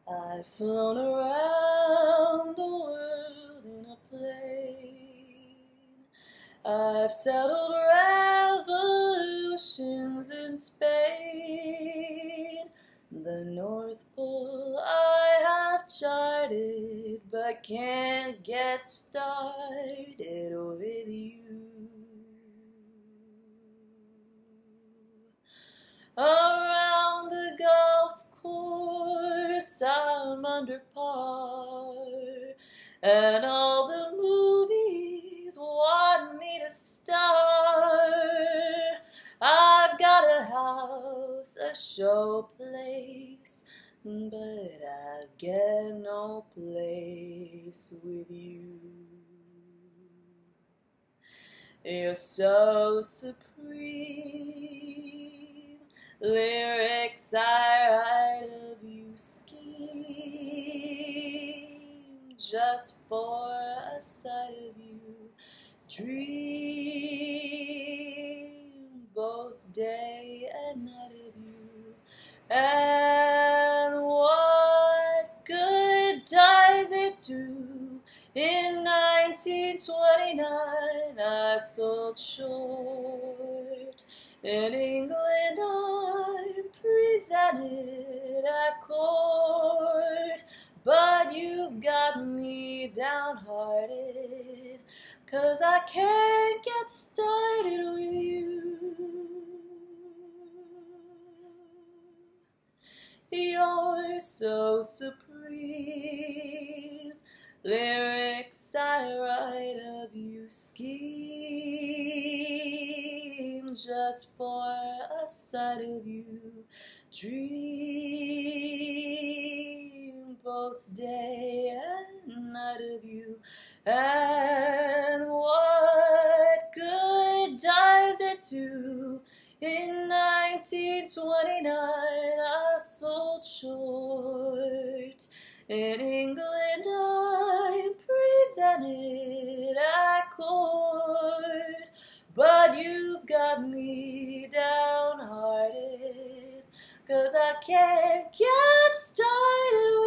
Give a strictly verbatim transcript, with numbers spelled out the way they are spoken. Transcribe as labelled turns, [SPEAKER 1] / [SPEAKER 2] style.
[SPEAKER 1] I've flown around the world in a plane. I've settled revolutions in Spain. The North Pole I have charted, but can't get started with you. Around the golf course I'm under par, and all the movies want me to star. I've got a house, a show place, but I get no place with you. You're so supreme, lyrics I write of you scheme just for a sight of you. Dream both day and night of you. And what good does it do? In nineteen twenty-nine I sold short. In England I'm presented at court, but you've got me downhearted, 'cause I can't get started with you. You're so supreme, lyrics I write of you scheme just for a sight of you. Dream both day and night of you. And what good does it do? In nineteen twenty-nine I sold short. In England I'm presented at court, but you've got me downhearted, 'cause I can't get started